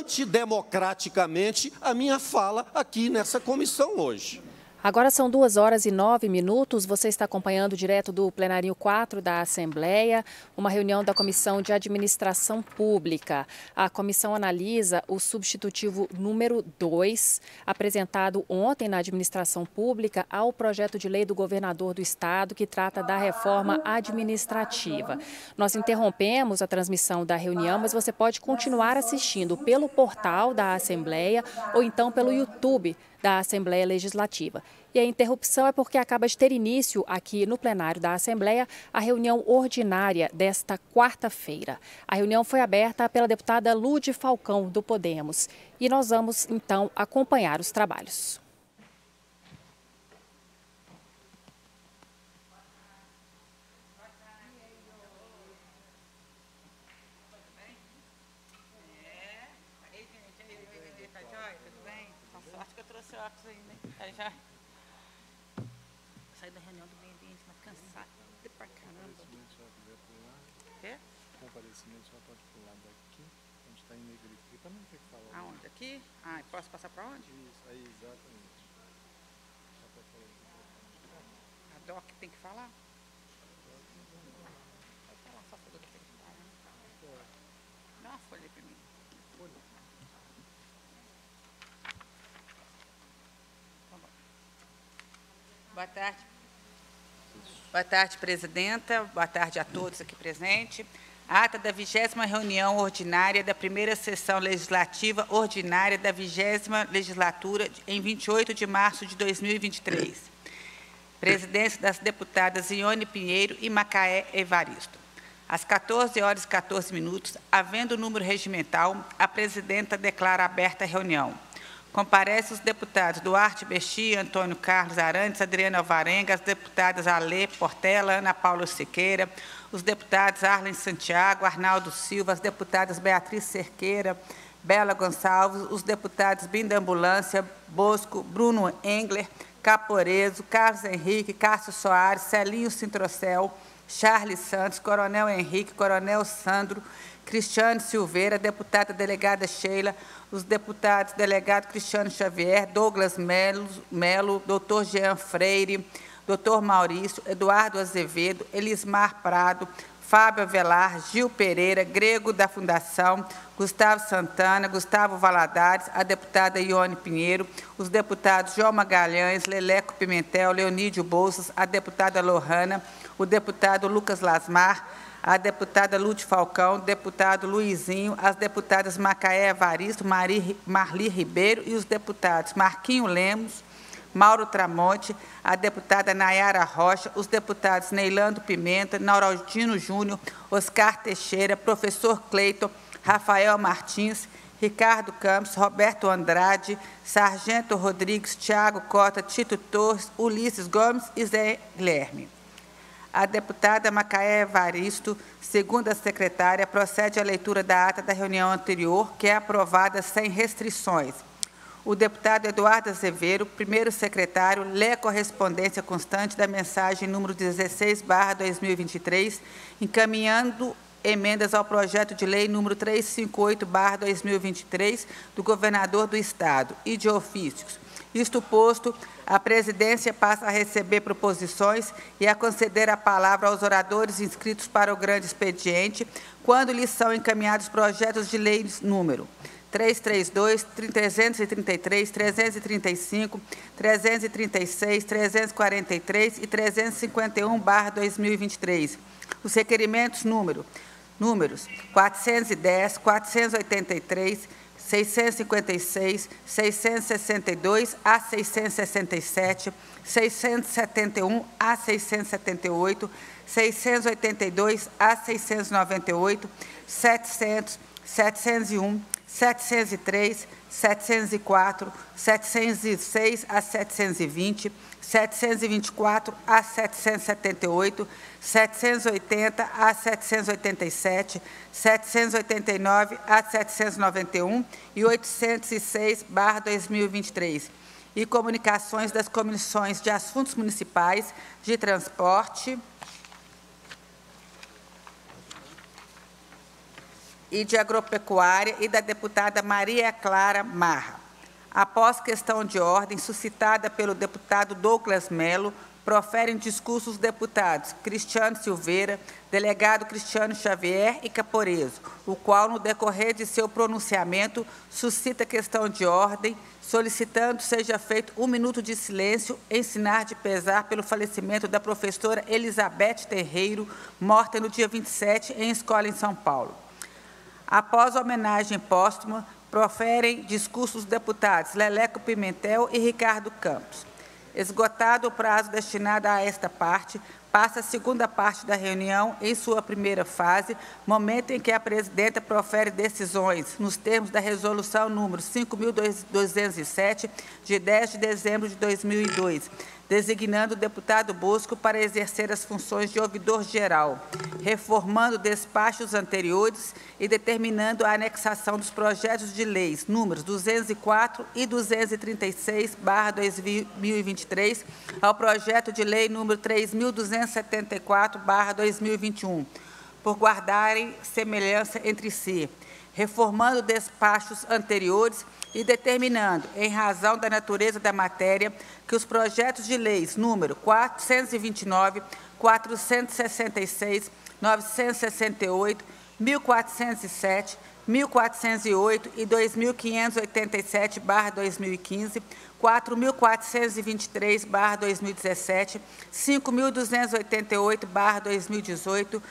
antidemocraticamente a minha fala aqui nessa comissão hoje. Agora são 2h09. Você está acompanhando direto do plenário 4 da Assembleia, uma reunião da Comissão de Administração Pública. A comissão analisa o substitutivo número 2, apresentado ontem na Administração Pública ao projeto de lei do governador do estado que trata da reforma administrativa. Nós interrompemos a transmissão da reunião, mas você pode continuar assistindo pelo portal da Assembleia ou então pelo YouTube da Assembleia Legislativa. E a interrupção é porque acaba de ter início aqui no plenário da Assembleia a reunião ordinária desta quarta-feira. A reunião foi aberta pela deputada Lude Falcão, do Podemos. E nós vamos, então, acompanhar os trabalhos. Saí da reunião do meio ambiente, mas cansada pra caramba. Quer? Comparecimento só pode pular daqui, onde está em negrito, aqui, para não ter que falar. Aonde? Aqui? Ah, posso passar para onde? Isso, aí, exatamente. Só para falar. A DOC tem que falar? Pode falar só para o que tem que falar. Dá uma folha aí para mim. Folha. Boa tarde. Boa tarde, presidenta. Boa tarde a todos aqui presentes. Ata da 20ª reunião ordinária da primeira sessão legislativa ordinária da 20ª legislatura em 28 de março de 2023. Presidência das deputadas Ione Pinheiro e Macaé Evaristo. Às 14h14, havendo o número regimental, a presidenta declara aberta a reunião. Comparecem os deputados Duarte Bexia, Antônio Carlos Arantes, Adriana Alvarenga, as deputadas Alê Portela, Ana Paula Siqueira, os deputados Arlen Santiago, Arnaldo Silva, as deputadas Beatriz Cerqueira, Bela Gonçalves, os deputados Binda Ambulância, Bosco, Bruno Engler, Caporeso, Carlos Henrique, Cássio Soares, Celinho Sintrocel, Charles Santos, Coronel Henrique, Coronel Sandro, Cristiane Silveira, deputada delegada Sheila, os deputados delegado Cristiano Xavier, Douglas Melo, doutor Jean Freire, doutor Maurício, Eduardo Azevedo, Elismar Prado, Fábio Avelar, Gil Pereira, Grego da Fundação, Gustavo Santana, Gustavo Valadares, a deputada Ione Pinheiro, os deputados João Magalhães, Leleco Pimentel, Leonídio Bolsas, a deputada Lohana, o deputado Lucas Lasmar, a deputada Lude Falcão, deputado Luizinho, as deputadas Macaé Evaristo, Marli Ribeiro e os deputados Marquinho Lemos, Mauro Tramonte, a deputada Nayara Rocha, os deputados Neilando Pimenta, Nauraldino Júnior, Oscar Teixeira, professor Cleiton, Rafael Martins, Ricardo Campos, Roberto Andrade, Sargento Rodrigues, Tiago Cota, Tito Torres, Ulisses Gomes e Zé Guilherme. A deputada Macaé Evaristo, segunda secretária, procede à leitura da ata da reunião anterior, que é aprovada sem restrições. O deputado Eduardo Azevedo, primeiro secretário, lê a correspondência constante da mensagem número 16/2023, encaminhando emendas ao projeto de lei número 358/2023 do governador do Estado e de ofícios. Isto posto, a presidência passa a receber proposições e a conceder a palavra aos oradores inscritos para o grande expediente, quando lhes são encaminhados projetos de lei número 332, 333, 335, 336, 343 e 351/2023. Os requerimentos números 410, 483, 656, 662 a 667, 671 a 678, 682 a 698, 700, 701, 703, 704, 706 a 720, 724 a 778, 780 a 787, 789 a 791 e 806/2023. E comunicações das comissões de Assuntos Municipais, de Transporte, e de Agropecuária e da deputada Maria Clara Marra. Após questão de ordem suscitada pelo deputado Douglas Melo, proferem discursos os deputados Cristiano Silveira, delegado Cristiano Xavier e Caporeso, o qual, no decorrer de seu pronunciamento, suscita questão de ordem, solicitando seja feito 1 minuto de silêncio em sinal de pesar pelo falecimento da professora Elizabeth Terreiro, morta no dia 27 em escola em São Paulo. Após a homenagem póstuma, proferem discursos os deputados Leleco Pimentel e Ricardo Campos. Esgotado o prazo destinado a esta parte, passa a segunda parte da reunião em sua primeira fase, momento em que a presidenta profere decisões nos termos da resolução número 5.207, de 10 de dezembro de 2002, designando o deputado Bosco para exercer as funções de ouvidor-geral, reformando despachos anteriores e determinando a anexação dos projetos de leis números 204 e 236/2023 ao projeto de lei número 3.274/2021, por guardarem semelhança entre si, reformando despachos anteriores e determinando, em razão da natureza da matéria, que os projetos de leis número 429, 466, 968, 1407, 1408 e 2587/2015, 4.423/2017, 5.288/2018,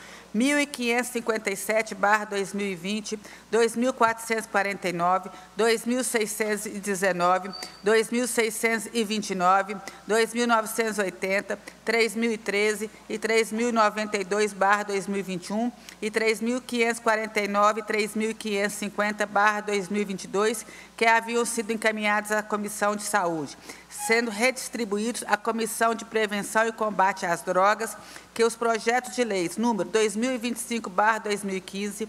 1.557/2020, 2.449, 2.619, 2.629, 2.980, 3.013 e 3.092/2021 e 3.549 e 3.550/2022, que haviam sido encaminhados à Comissão de Saúde, sendo redistribuídos à Comissão de Prevenção e Combate às Drogas, que os projetos de leis número 2025/2015,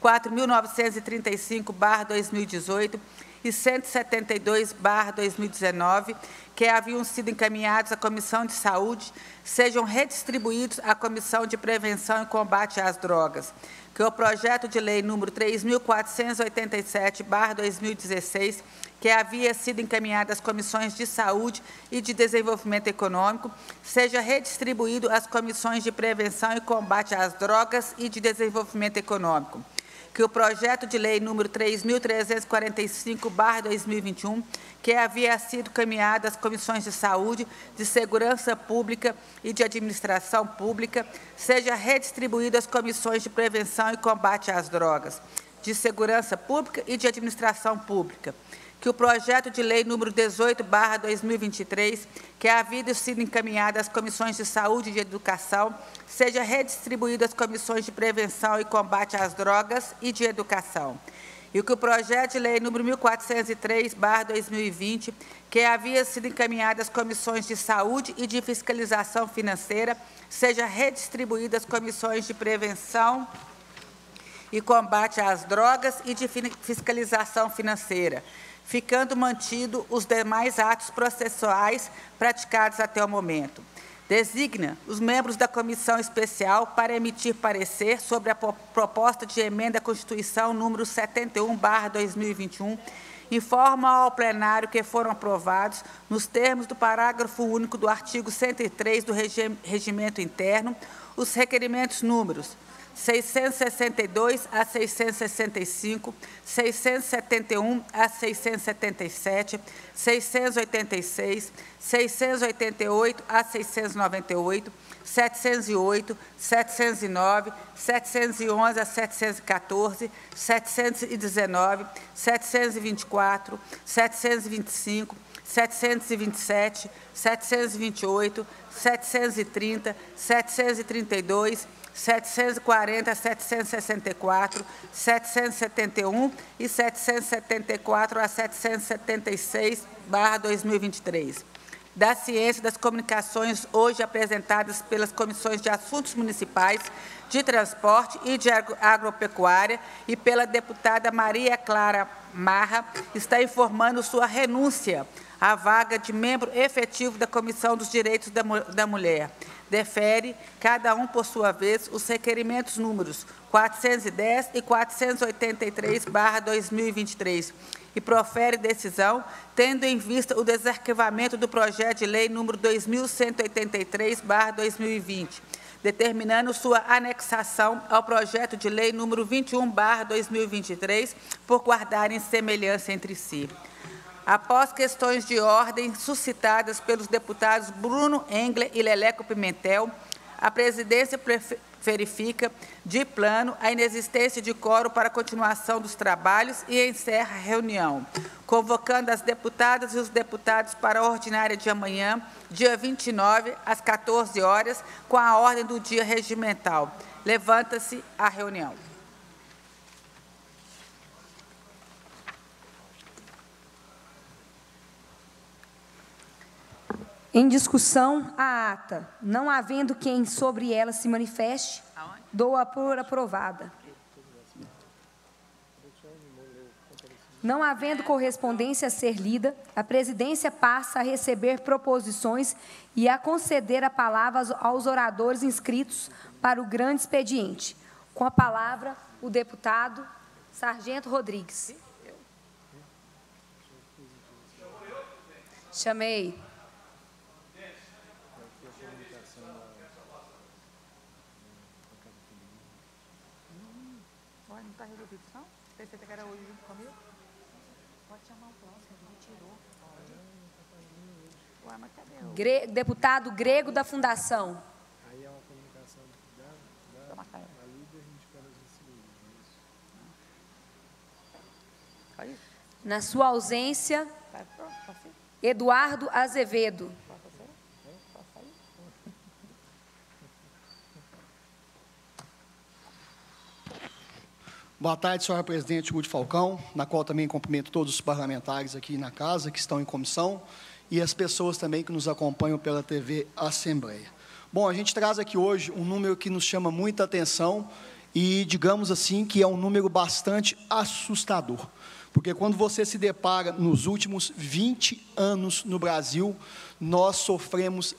4.935/2018 e 172/2019, que haviam sido encaminhados à Comissão de Saúde, sejam redistribuídos à Comissão de Prevenção e Combate às Drogas, que o projeto de lei número 3.487/2016, que havia sido encaminhado às Comissões de Saúde e de Desenvolvimento Econômico, seja redistribuído às Comissões de Prevenção e Combate às Drogas e de Desenvolvimento Econômico, que o projeto de lei número 3.345/2021, que havia sido encaminhado às Comissões de Saúde, de Segurança Pública e de Administração Pública, seja redistribuído às Comissões de Prevenção e Combate às Drogas, de Segurança Pública e de Administração Pública, que o projeto de lei número 18/2023, que havia sido encaminhado às Comissões de Saúde e de Educação, seja redistribuído às Comissões de Prevenção e Combate às Drogas e de Educação, e que o projeto de lei número 1403/2020, que havia sido encaminhado às Comissões de Saúde e de Fiscalização Financeira, seja redistribuído às Comissões de Prevenção e Combate às Drogas e de Fiscalização Financeira, ficando mantido os demais atos processuais praticados até o momento. Designa os membros da Comissão Especial para emitir parecer sobre a proposta de emenda à Constituição número 71/2021, informa ao plenário que foram aprovados, nos termos do parágrafo único do artigo 103 do Regimento Interno, os requerimentos números 662 a 665, 671 a 677, 686, 688 a 698, 708, 709, 711 a 714, 719, 724, 725, 727, 728, 730, 732, 740, 764, 771 e 774 a 776/2023. Da Ciência e das Comunicações, hoje apresentadas pelas Comissões de Assuntos Municipais, de Transporte e de Agropecuária e pela deputada Maria Clara Marra, está informando sua renúncia a vaga de membro efetivo da Comissão dos Direitos da Mulher. Defere, cada um por sua vez, os requerimentos números 410 e 483/2023 e profere decisão, tendo em vista o desarquivamento do projeto de lei número 2183/2020, determinando sua anexação ao projeto de lei número 21/2023, por guardarem semelhança entre si. Após questões de ordem suscitadas pelos deputados Bruno Engler e Leleco Pimentel, a presidência verifica, de plano, a inexistência de quórum para a continuação dos trabalhos e encerra a reunião, convocando as deputadas e os deputados para a ordinária de amanhã, dia 29, às 14 horas, com a ordem do dia regimental. Levanta-se a reunião. Em discussão, a ata. Não havendo quem sobre ela se manifeste, dou-a por aprovada. Não havendo correspondência a ser lida, a presidência passa a receber proposições e a conceder a palavra aos oradores inscritos para o grande expediente. Com a palavra, o deputado Sargento Rodrigues. Chamei. Não está resolvido, não? Pensei que era hoje junto comigo. Pode chamar o próximo, ele tirou. Ué, mas cadê o... Deputado Grego da Fundação. Aí é uma comunicação da líder indicando as recebidas. Na sua ausência, Eduardo Azevedo. Boa tarde, senhora presidente Ruth Falcão, na qual também cumprimento todos os parlamentares aqui na casa, que estão em comissão, e as pessoas também que nos acompanham pela TV Assembleia. Bom, a gente traz aqui hoje um número que nos chama muita atenção e, digamos assim, que é um número bastante assustador. Porque quando você se depara nos últimos 20 anos no Brasil, nós sofremos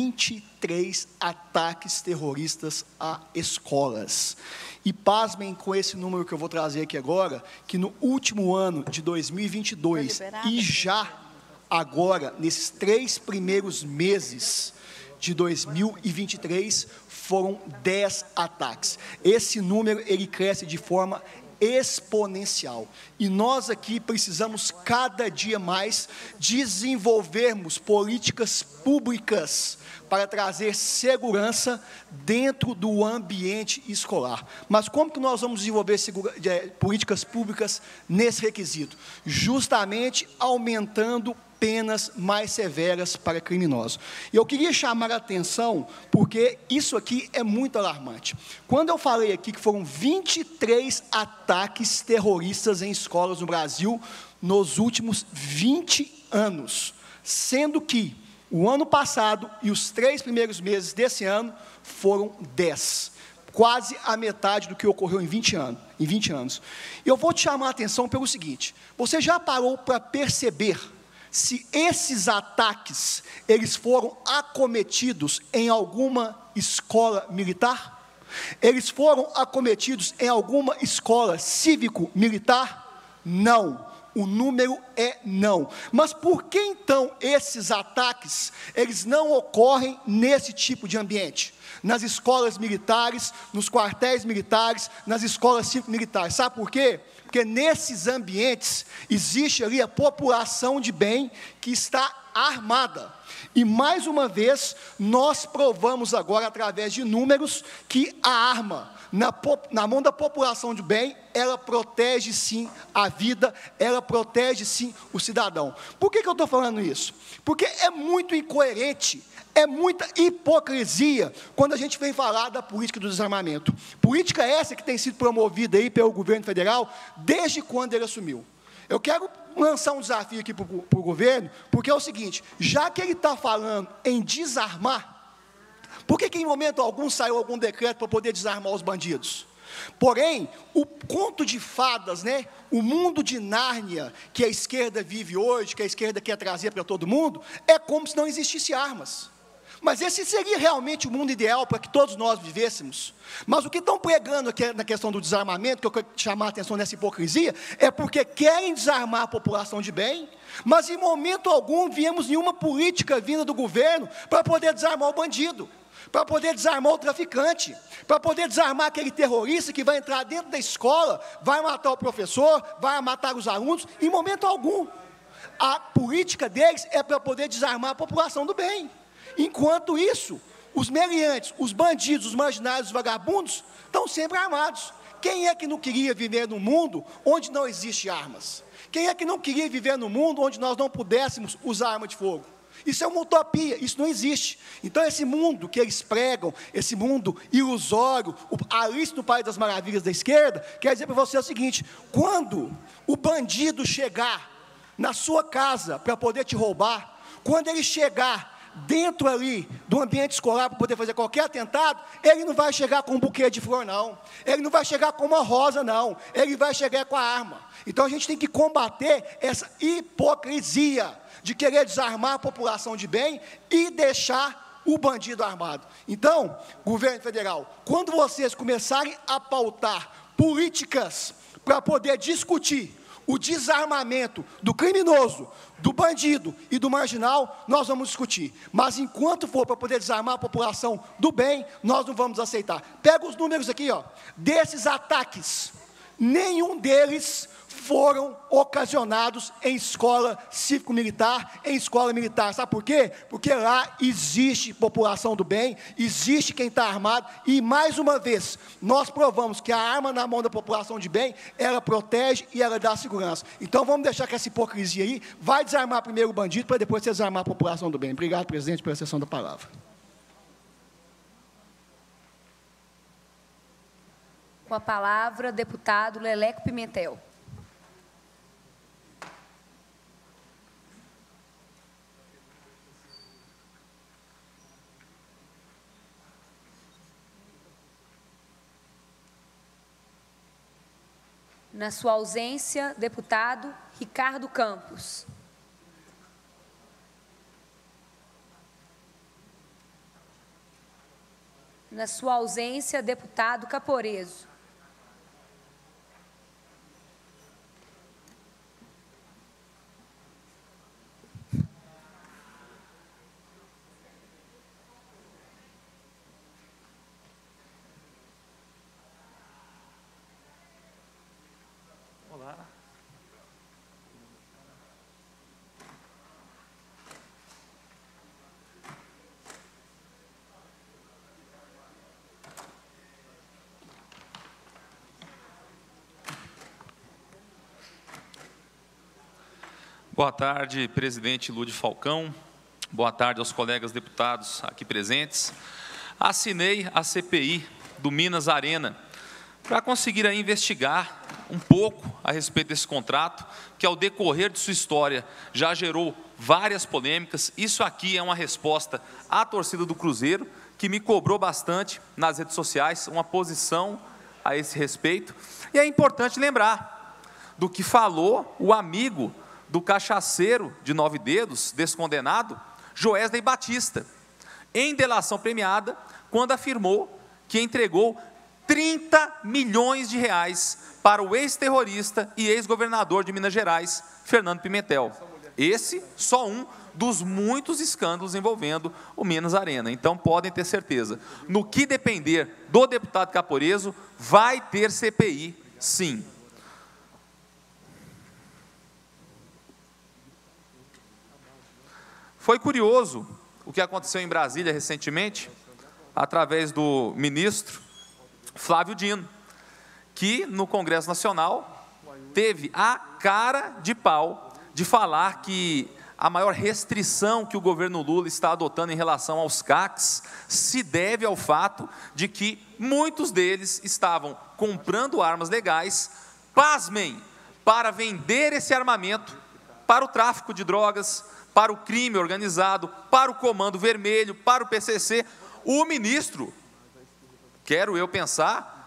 23 ataques terroristas a escolas. E pasmem com esse número que eu vou trazer aqui agora, que no último ano de 2022 e já agora, nesses 3 primeiros meses de 2023, foram 10 ataques. Esse número, ele cresce de forma exponencial. E nós aqui precisamos cada dia mais desenvolvermmos políticas públicas para trazer segurança dentro do ambiente escolar. Mas como que nós vamos desenvolver políticas públicas nesse requisito? Justamente aumentando penas mais severas para criminosos. E eu queria chamar a atenção, porque isso aqui é muito alarmante. Quando eu falei aqui que foram 23 ataques terroristas em escolas no Brasil nos últimos 20 anos, sendo que o ano passado e os 3 primeiros meses desse ano foram 10. Quase a metade do que ocorreu em 20 anos. Eu vou te chamar a atenção pelo seguinte: você já parou para perceber se esses ataques, eles foram acometidos em alguma escola militar? Eles foram acometidos em alguma escola cívico-militar? Não. O número é não. Mas por que então esses ataques, eles não ocorrem nesse tipo de ambiente? Nas escolas militares, nos quartéis militares, nas escolas cívico-militares. Sabe por quê? Porque nesses ambientes existe ali a população de bem que está armada. E mais uma vez, nós provamos agora, através de números, que a arma na mão da população de bem, ela protege sim a vida, ela protege sim o cidadão. Por que eu estou falando isso? Porque é muito incoerente, é muita hipocrisia quando a gente vem falar da política do desarmamento. Política essa que tem sido promovida aí pelo governo federal desde quando ele assumiu. Eu quero lançar um desafio aqui para o governo, porque é o seguinte: já que ele está falando em desarmar, por que em momento algum saiu algum decreto para poder desarmar os bandidos? Porém, o conto de fadas, né, o mundo de Nárnia que a esquerda vive hoje, que a esquerda quer trazer para todo mundo, é como se não existisse armas. Mas esse seria realmente o mundo ideal para que todos nós vivêssemos. Mas o que estão pregando aqui na questão do desarmamento, que eu quero chamar a atenção nessa hipocrisia, é porque querem desarmar a população de bem, mas em momento algum viemos nenhuma política vinda do governo para poder desarmar o bandido, para poder desarmar o traficante, para poder desarmar aquele terrorista que vai entrar dentro da escola, vai matar o professor, vai matar os alunos, em momento algum. A política deles é para poder desarmar a população do bem. Enquanto isso, os meliantes, os bandidos, os marginais, os vagabundos, estão sempre armados. Quem é que não queria viver num mundo onde não existe armas? Quem é que não queria viver num mundo onde nós não pudéssemos usar arma de fogo? Isso é uma utopia, isso não existe. Então, esse mundo que eles pregam, esse mundo ilusório, a Alice no País das Maravilhas da esquerda, quer dizer para você o seguinte: quando o bandido chegar na sua casa para poder te roubar, quando ele chegar dentro ali do ambiente escolar para poder fazer qualquer atentado, ele não vai chegar com um buquê de flor, não. Ele não vai chegar com uma rosa, não. Ele vai chegar com a arma. Então, a gente tem que combater essa hipocrisia de querer desarmar a população de bem e deixar o bandido armado. Então, governo federal, quando vocês começarem a pautar políticas para poder discutir o desarmamento do criminoso, do bandido e do marginal, nós vamos discutir. Mas enquanto for para poder desarmar a população do bem, nós não vamos aceitar. Pega os números aqui, ó. Desses ataques, nenhum deles foram ocasionados em escola cívico-militar, em escola militar. Sabe por quê? Porque lá existe população do bem, existe quem está armado, e mais uma vez, nós provamos que a arma na mão da população de bem, ela protege e ela dá segurança. Então vamos deixar que essa hipocrisia aí vai desarmar primeiro o bandido, para depois desarmar a população do bem. Obrigado, presidente, pela cessão da palavra. Com a palavra, deputado Leleco Pimentel. Na sua ausência, deputado Ricardo Campos. Na sua ausência, deputado Caporeso. Boa tarde, presidente Lúdio Falcão. Boa tarde aos colegas deputados aqui presentes. Assinei a CPI do Minas Arena para conseguir aí investigar um pouco a respeito desse contrato, que ao decorrer de sua história já gerou várias polêmicas. Isso aqui é uma resposta à torcida do Cruzeiro, que me cobrou bastante nas redes sociais uma posição a esse respeito. E é importante lembrar do que falou o amigo do cachaceiro de 9 dedos, descondenado, Joesley Batista, em delação premiada, quando afirmou que entregou 30 milhões de reais para o ex-terrorista e ex-governador de Minas Gerais, Fernando Pimentel. Esse só um dos muitos escândalos envolvendo o Minas Arena. Então, podem ter certeza, no que depender do deputado Caporeso, vai ter CPI, sim. Foi curioso o que aconteceu em Brasília recentemente, através do ministro Flávio Dino, que no Congresso Nacional teve a cara de pau de falar que a maior restrição que o governo Lula está adotando em relação aos CACs se deve ao fato de que muitos deles estavam comprando armas legais, pasmem, para vender esse armamento para o tráfico de drogas, para o crime organizado, para o Comando Vermelho, para o PCC. O ministro, quero eu pensar,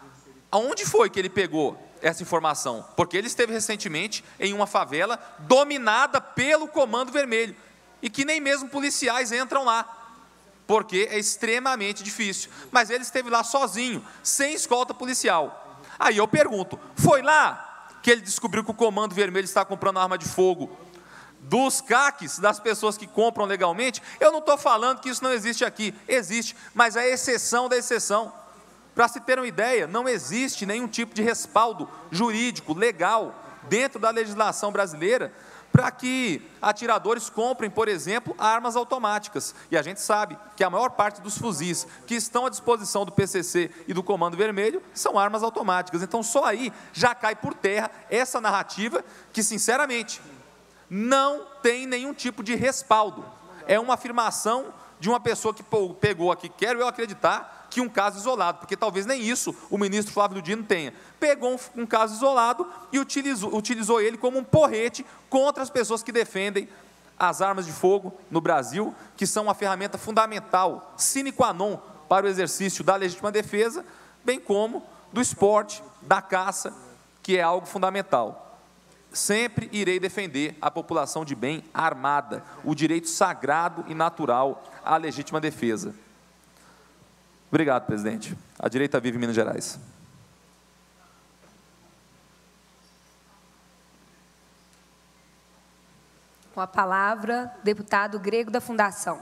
Aonde foi que ele pegou essa informação? Porque ele esteve recentemente em uma favela dominada pelo Comando Vermelho, e que nem mesmo policiais entram lá, porque é extremamente difícil. Mas ele esteve lá sozinho, sem escolta policial. Aí eu pergunto, foi lá que ele descobriu que o Comando Vermelho está comprando arma de fogo dos CACs, das pessoas que compram legalmente? Eu não estou falando que isso não existe aqui, existe, mas é exceção da exceção. Para se ter uma ideia, não existe nenhum tipo de respaldo jurídico, legal, dentro da legislação brasileira, para que atiradores comprem, por exemplo, armas automáticas. E a gente sabe que a maior parte dos fuzis que estão à disposição do PCC e do Comando Vermelho são armas automáticas. Então, só aí já cai por terra essa narrativa que, sinceramente, não tem nenhum tipo de respaldo. É uma afirmação de uma pessoa que pegou aqui, quero eu acreditar, que um caso isolado, porque talvez nem isso o ministro Flávio Dino tenha. Pegou um caso isolado e utilizou ele como um porrete contra as pessoas que defendem as armas de fogo no Brasil, que são uma ferramenta fundamental, sine qua non, para o exercício da legítima defesa, bem como do esporte, da caça, que é algo fundamental. Sempre irei defender a população de bem armada, o direito sagrado e natural à legítima defesa. Obrigado, presidente. A direita vive em Minas Gerais. Com a palavra, deputado Grego da Fundação.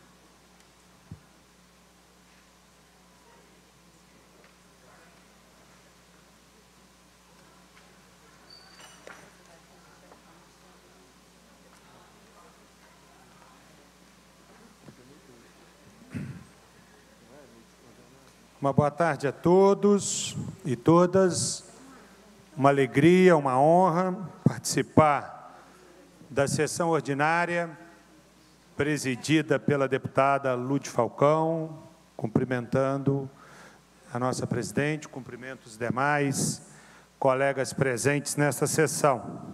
Uma boa tarde a todos e todas. Uma alegria, uma honra participar da sessão ordinária presidida pela deputada Lúde Falcão, cumprimentando a nossa presidente, cumprimento os demais colegas presentes nesta sessão.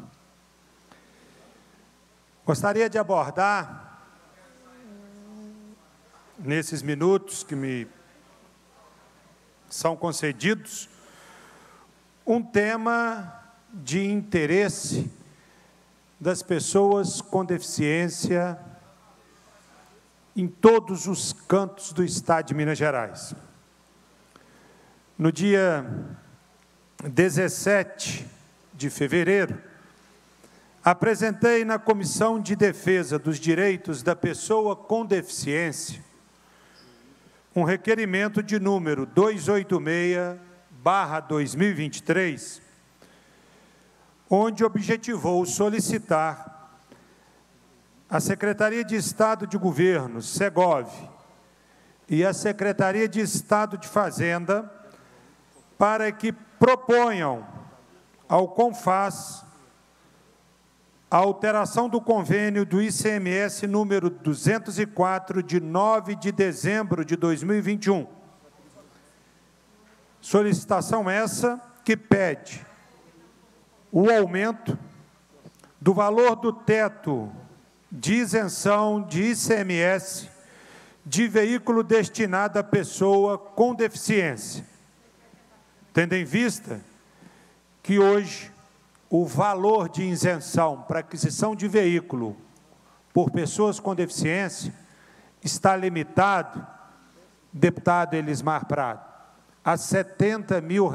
Gostaria de abordar, nesses minutos que me são concedidos, um tema de interesse das pessoas com deficiência em todos os cantos do Estado de Minas Gerais. No dia 17 de fevereiro, apresentei na Comissão de Defesa dos Direitos da Pessoa com Deficiência um requerimento de número 286/2023, onde objetivou solicitar a Secretaria de Estado de Governo, Segov, e a Secretaria de Estado de Fazenda para que proponham ao CONFAS a alteração do convênio do ICMS número 204, de 9 de dezembro de 2021. Solicitação essa que pede o aumento do valor do teto de isenção de ICMS de veículo destinado à pessoa com deficiência, tendo em vista que hoje o valor de isenção para aquisição de veículo por pessoas com deficiência está limitado, deputado Elismar Prado, a R$ 70 mil.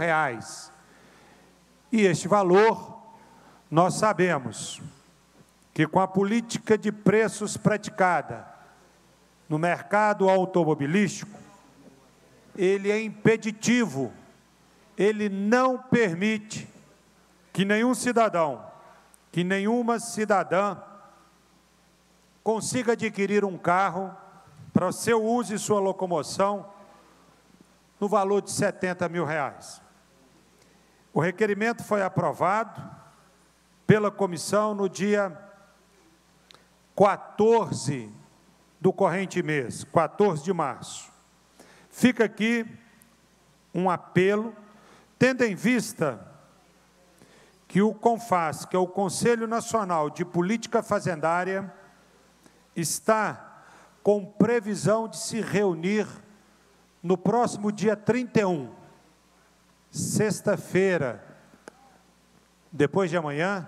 E este valor, nós sabemos que com a política de preços praticada no mercado automobilístico, ele é impeditivo, ele não permite que nenhum cidadão, que nenhuma cidadã consiga adquirir um carro para o seu uso e sua locomoção no valor de R$ 70 mil. O requerimento foi aprovado pela comissão no dia 14 do corrente mês, 14 de março. Fica aqui um apelo, tendo em vista que o CONFAS, que é o Conselho Nacional de Política Fazendária, está com previsão de se reunir no próximo dia 31, sexta-feira, depois de amanhã,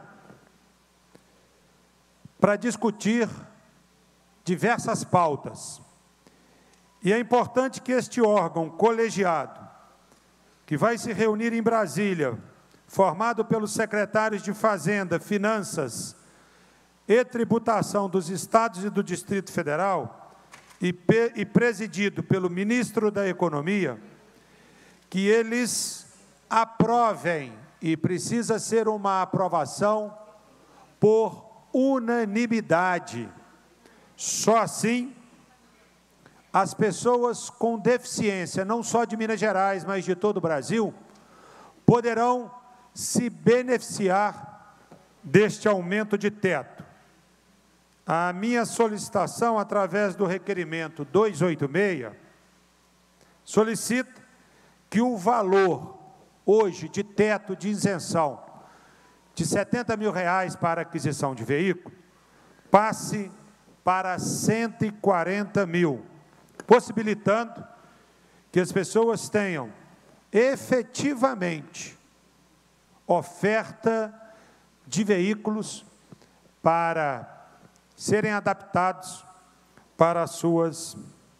para discutir diversas pautas. E é importante que este órgão colegiado, que vai se reunir em Brasília, formado pelos secretários de Fazenda, Finanças e Tributação dos Estados e do Distrito Federal, e presidido pelo ministro da Economia, que eles aprovem, e precisa ser uma aprovação por unanimidade. Só assim as pessoas com deficiência, não só de Minas Gerais, mas de todo o Brasil, poderão se beneficiar deste aumento de teto. A minha solicitação, através do requerimento 286, solicita que o valor hoje de teto de isenção de R$ 70 mil para aquisição de veículo passe para 140 mil, possibilitando que as pessoas tenham efetivamente oferta de veículos para serem adaptados para as suas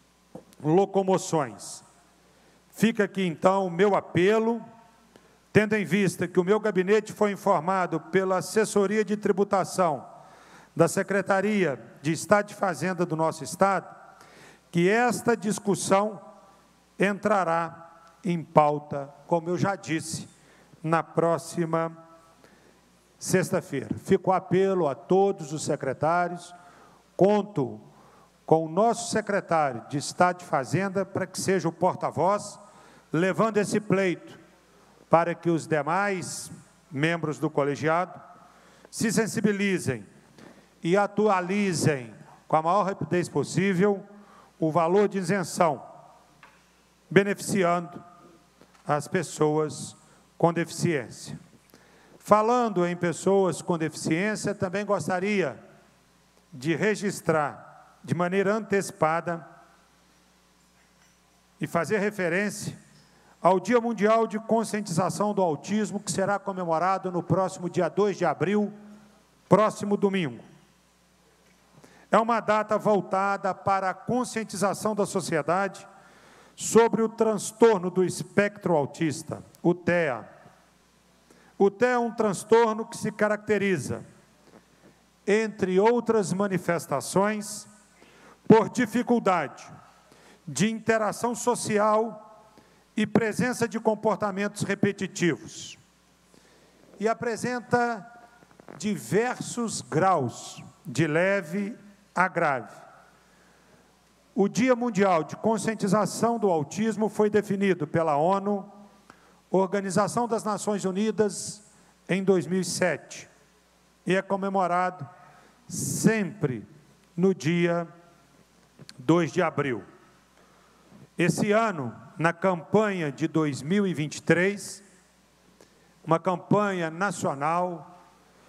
locomoções. Fica aqui, então, o meu apelo, tendo em vista que o meu gabinete foi informado pela Assessoria de Tributação da Secretaria de Estado de Fazenda do nosso Estado, que esta discussão entrará em pauta, como eu já disse, na próxima sexta-feira. Fica o apelo a todos os secretários, conto com o nosso secretário de Estado de Fazenda para que seja o porta-voz, levando esse pleito para que os demais membros do colegiado se sensibilizem e atualizem com a maior rapidez possível o valor de isenção, beneficiando as pessoas com deficiência. Falando em pessoas com deficiência, também gostaria de registrar de maneira antecipada e fazer referência ao Dia Mundial de Conscientização do Autismo, que será comemorado no próximo dia 2 de abril, próximo domingo. É uma data voltada para a conscientização da sociedade sobre o transtorno do espectro autista, o TEA. O TEA é um transtorno que se caracteriza, entre outras manifestações, por dificuldade de interação social e presença de comportamentos repetitivos. E apresenta diversos graus, de leve a grave. O Dia Mundial de Conscientização do Autismo foi definido pela ONU, Organização das Nações Unidas, em 2007, e é comemorado sempre no dia 2 de abril. Esse ano, na campanha de 2023, uma campanha nacional,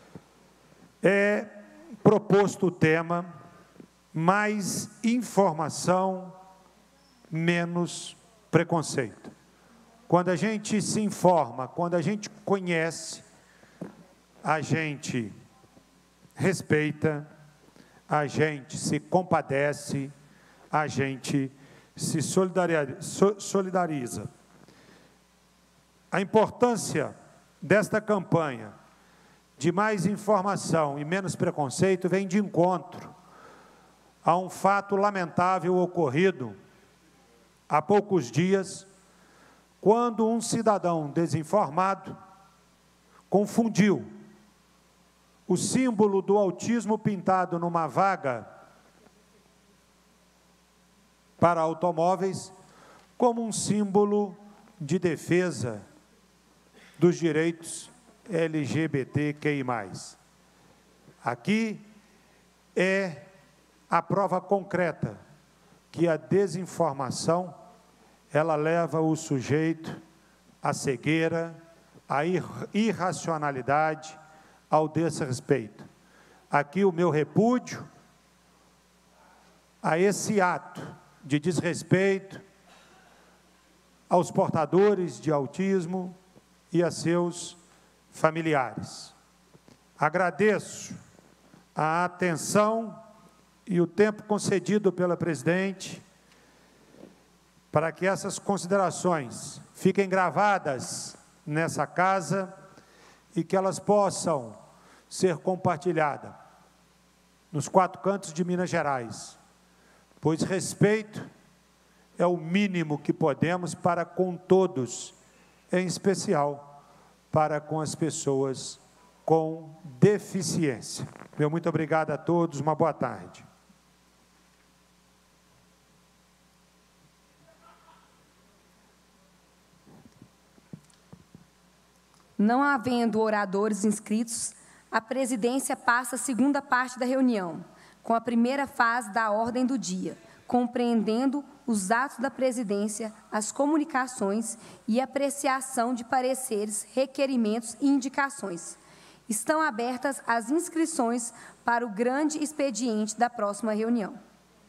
é proposto o tema mais informação, menos preconceito. Quando a gente se informa, quando a gente conhece, a gente respeita, a gente se compadece, a gente se solidariza. A importância desta campanha de mais informação e menos preconceito vem de encontro a um fato lamentável ocorrido há poucos dias, quando um cidadão desinformado confundiu o símbolo do autismo pintado numa vaga para automóveis como um símbolo de defesa dos direitos LGBTQI+. Aqui é a prova concreta que a desinformação, ela leva o sujeito à cegueira, à irracionalidade, ao desrespeito. Aqui o meu repúdio a esse ato de desrespeito aos portadores de autismo e a seus familiares. Agradeço a atenção e o tempo concedido pela presidente para que essas considerações fiquem gravadas nessa casa e que elas possam ser compartilhadas nos 4 cantos de Minas Gerais, pois respeito é o mínimo que podemos para com todos, em especial para com as pessoas com deficiência. Meu muito obrigado a todos, uma boa tarde. Não havendo oradores inscritos, a presidência passa a segunda parte da reunião, com a primeira fase da ordem do dia, compreendendo os atos da presidência, as comunicações e apreciação de pareceres, requerimentos e indicações. Estão abertas as inscrições para o grande expediente da próxima reunião.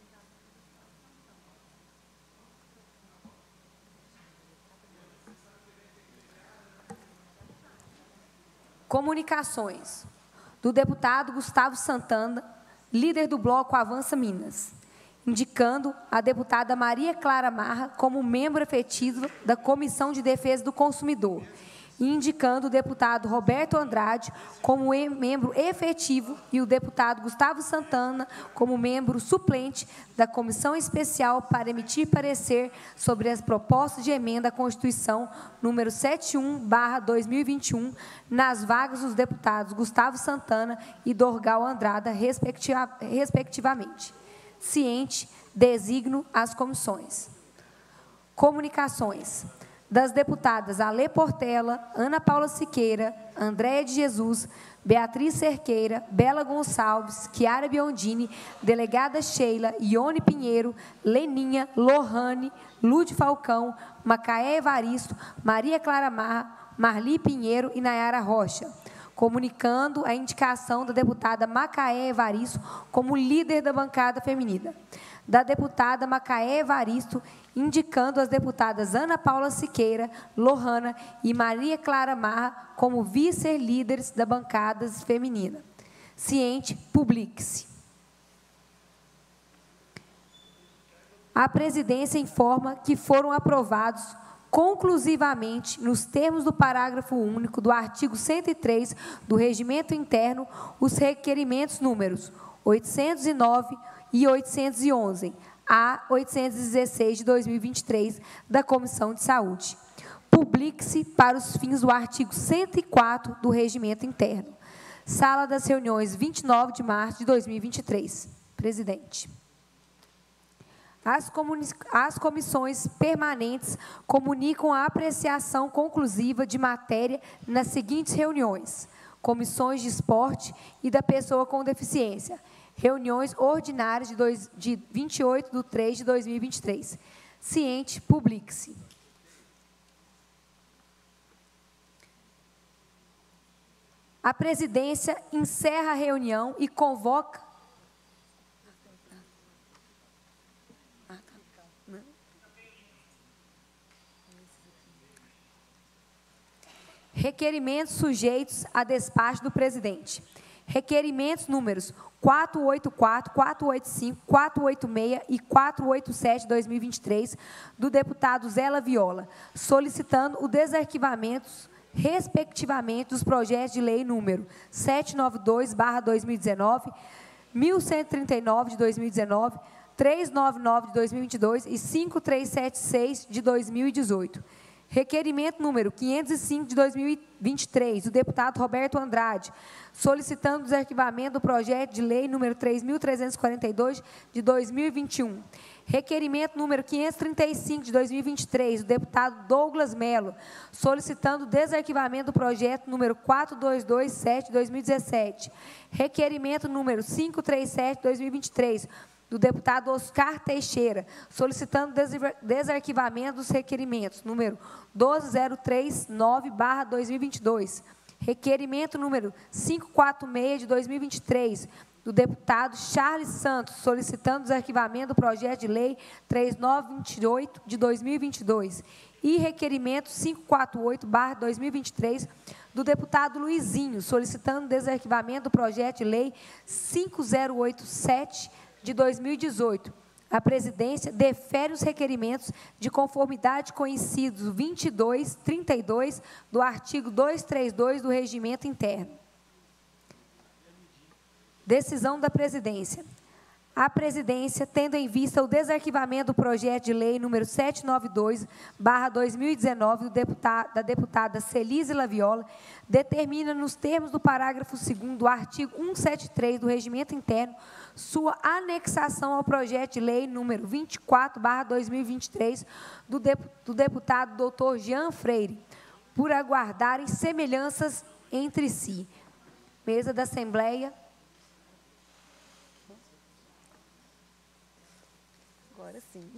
Comunicações do deputado Gustavo Santana, líder do bloco Avança Minas, indicando a deputada Maria Clara Marra como membro efetivo da Comissão de Defesa do Consumidor e indicando o deputado Roberto Andrade como membro efetivo e o deputado Gustavo Santana como membro suplente da Comissão Especial para emitir parecer sobre as propostas de emenda à Constituição número 71/2021 nas vagas dos deputados Gustavo Santana e Dorgal Andrada, respectivamente. Ciente, designo as comissões. Comunicações das deputadas Alê Portela, Ana Paula Siqueira, Andréia de Jesus, Beatriz Cerqueira, Bela Gonçalves, Chiara Biondini, delegada Sheila, Ione Pinheiro, Leninha, Lohane, Lude Falcão, Macaé Evaristo, Maria Clara Marra, Marli Pinheiro e Nayara Rocha, comunicando a indicação da deputada Macaé Evaristo como líder da bancada feminina. Da deputada Macaé Evaristo, indicando as deputadas Ana Paula Siqueira, Lohana e Maria Clara Marra como vice-líderes da bancada feminina. Ciente, publique-se. A presidência informa que foram aprovados conclusivamente, nos termos do parágrafo único do artigo 103 do Regimento Interno, os requerimentos números 809 e 811, a 816 de 2023, da Comissão de Saúde. Publique-se para os fins do artigo 104 do Regimento Interno. Sala das Reuniões, 29 de março de 2023. Presidente. As comissões permanentes comunicam a apreciação conclusiva de matéria nas seguintes reuniões: comissões de esporte e da pessoa com deficiência, reuniões ordinárias de 28/3 de 2023. Ciente, publique-se. A presidência encerra a reunião e convoca... Requerimentos sujeitos a despacho do presidente. Requerimentos números 484, 485, 486 e 487 de 2023, do deputado Zéla Viola, solicitando o desarquivamento, respectivamente, dos projetos de lei número 792/2019, 1139 de 2019, 399 de 2022 e 5376 de 2018. Requerimento número 505 de 2023, do deputado Roberto Andrade, solicitando o desarquivamento do projeto de lei número 3.342 de 2021. Requerimento número 535 de 2023, do deputado Douglas Melo, solicitando o desarquivamento do projeto número 4227 de 2017. Requerimento número 537 de 2023, do deputado Oscar Teixeira, solicitando desarquivamento dos requerimentos número 12039/2022, requerimento número 546 de 2023, do deputado Charles Santos, solicitando desarquivamento do projeto de lei 3928 de 2022, e requerimento 548/2023 do deputado Luizinho, solicitando desarquivamento do projeto de lei 5087 de 2018. A presidência defere os requerimentos de conformidade com incisos 22, 32 do artigo 232 do Regimento Interno. Decisão da presidência. A presidência, tendo em vista o desarquivamento do projeto de lei número 792/2019 da deputada Celise Laviola, determina nos termos do parágrafo 2º do artigo 173 do Regimento Interno sua anexação ao projeto de lei número 24/2023 do deputado Dr. Jean Freire, por aguardarem semelhanças entre si. Mesa da Assembleia. Agora sim.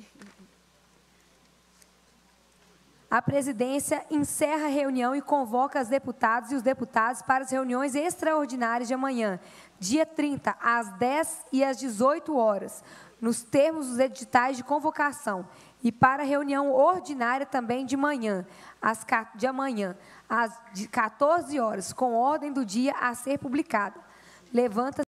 A presidência encerra a reunião e convoca as deputadas e os deputados para as reuniões extraordinárias de amanhã, dia 30, às 10 e às 18 horas, nos termos dos editais de convocação, e para a reunião ordinária também de amanhã, às 14 horas, com ordem do dia a ser publicada. Levanta